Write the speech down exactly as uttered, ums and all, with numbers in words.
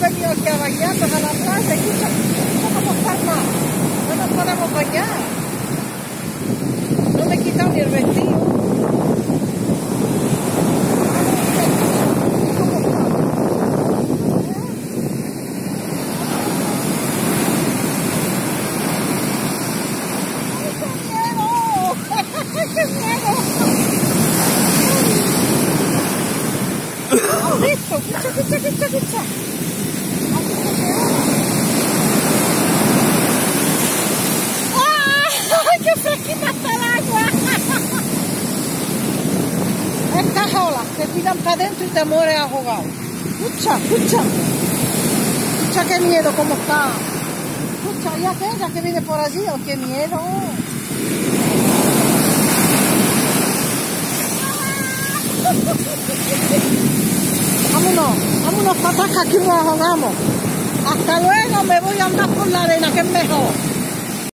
venido aquí a bañarnos a la playa. Escucha, escucha cómo está el mar. No nos podemos bañar. No me he quitado ni el vestido. ¡Qué miedo! ¡Oh, listo! ¡Escucha, escucha, escucha, escucha! ¡Ay, qué fresquita está el agua! Estas olas te tiran para adentro y te mueres ahogado. ¡Escucha, escucha! ¡Escucha qué miedo cómo está! ¡Escucha, y aquella que viene por allí! ¡Oh, qué miedo! Vámonos, vámonos para acá, que aquí nos ahogamos. Hasta luego, me voy a andar por la arena, que es mejor.